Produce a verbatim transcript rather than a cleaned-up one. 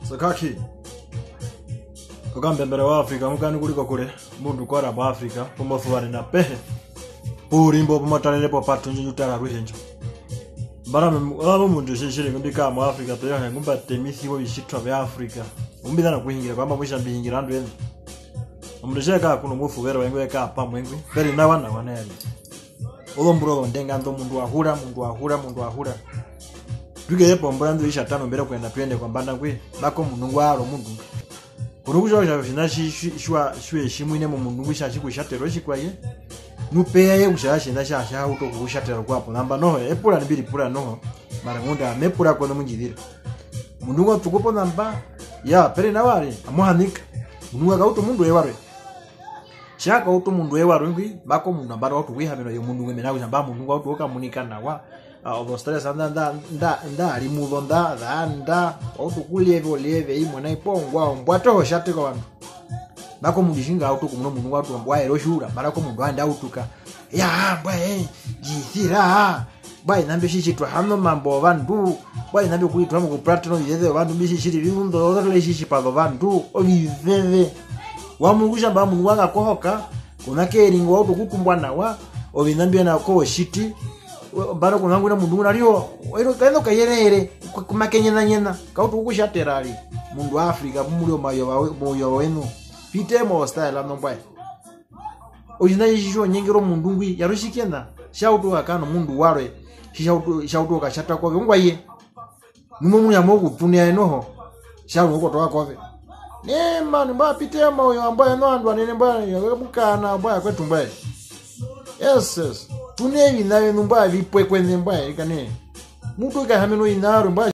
Sakaki Kukambe mbere wa Afrika mukani kuliko kule mundu kwara mu Afrika pomofuwari na pehe Purimbo pomotalele po patu njutara ruhenjo Bara abo mundu shishire kumbika mu Afrika to yahe ngumba temisi wo bishitwa bya Afrika umbidana kuhingira kwamba mwisha mbihingira ndu ene Omundu sheka kuno mufu wero wengwe ka pa mwengwe beri na wana wana yali Olomburo ndenga ndo mundu ahura mundu ahura mundu ahura Duge yepo mbrandu isha tano mbere kwenda twende kwa mbanda kwe bako mundu waro mundu Kurugujo ja finashi shwa shwe shimwine mu mundu wisha shikushatero shikwaye Nupeye ushashi ndasha sha auto kushatero kwapo namba no epula nibiri pula no mara ngunda mepula kono munjidira Mundu ngo tukopo namba ya pere na wari amuhanika mundu akauto mundu ewarwe Shaka uto mundu ewarwe ngwi bako mundu namba auto wihamira yo mundu ngeme nawe namba mundu auto okamunika nawa Obo stress anda nda nda nda ali mudo nda nda nda auto kuleve oleve imwe na ipongwa mbwato hoshate kwa bantu Bako mujishinga auto kumuno mundu watu mbwa eroshura barako mundu anda autuka ya mbwa eh jithira bwa inambe shishitwa hano mambo bantu bwa inambe kuitwa mu platinum yeze bantu bishishiri bimundo otole shishipalo bantu obiveve wa mungusha ba mundu wanga kohoka kuna keringo auto kukumbwa nawa obinambye na ko shiti Baro kunangu na mundu naliyo ero kaendo kayerere kumakenyena nyena kautu kushaterali mundu wa Afrika mumulio mayo moyo wenu pitemo style anombwe Ojina yisho nyengero mundu ngwi yarushikenda shautu akano mundu warwe shautu shautu kashata kwa ngwaye numo munya moku tunia enoho shautu ko toka kwa Nemba nimba pitemo yo ambaye no andwa nene mbaye yakukana ambaye kwetu mbaye Yes yes Tunevi nawe numba vipwe kwende mbaye ikane Mutu ika hameno inaru mbaye